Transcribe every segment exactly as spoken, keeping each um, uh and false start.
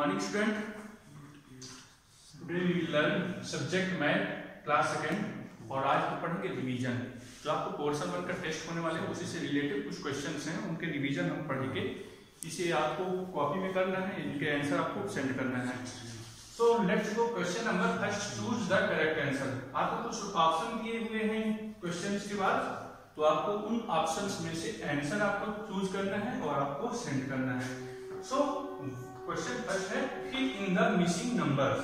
Morning student, today we will learn subject math class second और आज हम पढ़ेंगे रिवीजन। जो आपको पोर्शन वन का टेस्ट होने वाले हैं उसी से रिलेटेड कुछ क्वेश्चंस हैं, उनके रिवीजन हम पढ़ेंगे। इसे आपको कॉपी में करना है, इनके आंसर आपको सेंड करना है। So let's go question number first, choose the correct answer. आपको कुछ ऑप्शन दिए हुए हैं क्वेश्चंस के बाद, तो आपको उन ऑप्शंस में से आंसर आपको चूज करना है और आपको सेंड करना है। सो क्वेश्चन फर्स्ट है fill in the missing numbers.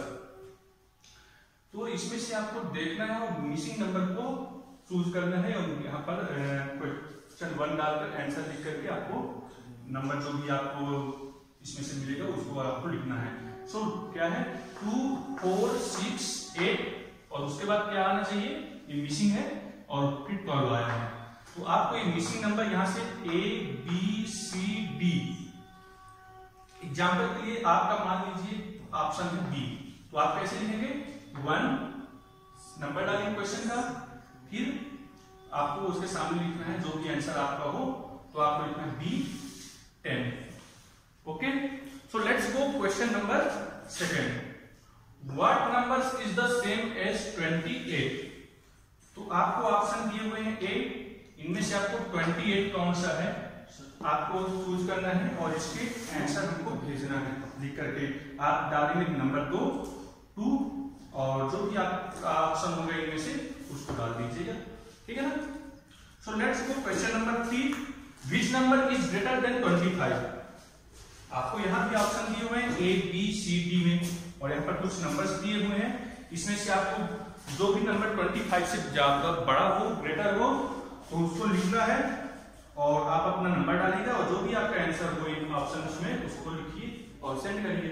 तो इसमें से आपको देखना है और मिसिंग नंबर को चूज करना है और यहाँ पर क्वेश्चन वन डालकर आंसर लिख करके आपको नंबर जो भी आपको इसमें से मिलेगा उसको आपको लिखना है। सो so, क्या है टू फोर सिक्स एट और उसके बाद क्या आना चाहिए, ये मिसिंग है और फिर ट्वेल्व आया है। तो आपको ये मिसिंग नंबर यहाँ से A B C D, example के लिए आपका मान लीजिए ऑप्शन है बी, तो आप कैसे लिखेंगे, वन नंबर डालेंगे क्वेश्चन का, फिर आपको उसके सामने लिखना है जो भी आंसर आपका हो, तो आपको लिखना है B ten. Okay, so let's go question number second. What numbers is the same as twenty eight. तो आपको ऑप्शन दिए हुए हैं ए, इनमें से आपको ट्वेंटी एट कौन सा है आपको चूज करना है और इसके आंसर हमको भेजना है लिख करके। आप डालेंगे नंबर दो, टू और जो भी आपका ऑप्शन होगा इनमें से उसको डाल दीजिएगा, ठीक है ना। So let's go question number three. Which number is greater than twenty five. आपको यहाँ भी ऑप्शन दिए हुए हैं ए बी सी डी में, और यहाँ पर कुछ नंबर्स दिए हुए हैं, इसमें से आपको जो भी नंबर ट्वेंटी फाइव से ज्यादा बड़ा हो, ग्रेटर हो, तो उसको लिखना है और आप अपना नंबर डालिएगा और जो भी आपका आंसर हो इन ऑप्शंस में उसको लिखिए और सेंड करिए।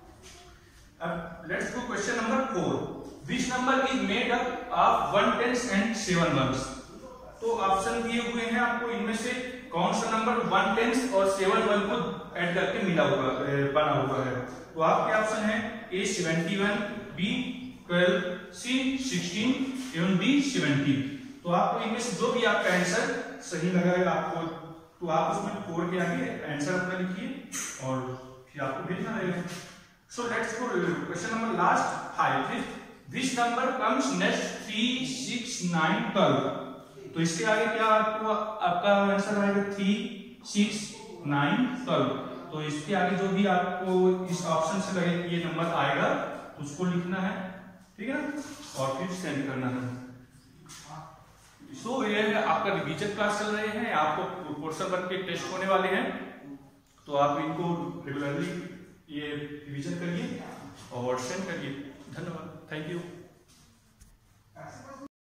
अब let's go question number four. Which number is made up of one tens and seven ones. तो ऑप्शन दिए हुए हैं आपको, इनमें से कौन सा नंबर वन टेंस और सेवन वन को ऐड करके मिला हुआ बना हुआ है। तो आपके ऑप्शन है A seventy one, B twelve, C sixteen एवं डी सेवेंटी। तो आपको इनमें से जो भी आपका आंसर सही लगाएगा आपको, तो आप उसमें फोर के आगे आंसर अपना लिखिए और फिर आपको भेजना रहेगा। So let's go question number last five. Which number comes next three six nine twelve. तो इसके आगे क्या आपको आपका आंसर आएगा थ्री सिक्स नाइन ट्वेल्व। तो इसके आगे जो भी आपको इस ऑप्शन से लगे ये नंबर आएगा तो उसको लिखना है, ठीक है ना, और फिर सेंड करना है। सो so, ये आपका रिवीजन क्लास चल रहे हैं, आपको पोर्शन वन के टेस्ट होने वाले हैं, तो आप इनको रेगुलरली ये रिवीजन करिए और सेंड करिए। धन्यवाद, थैंक यू।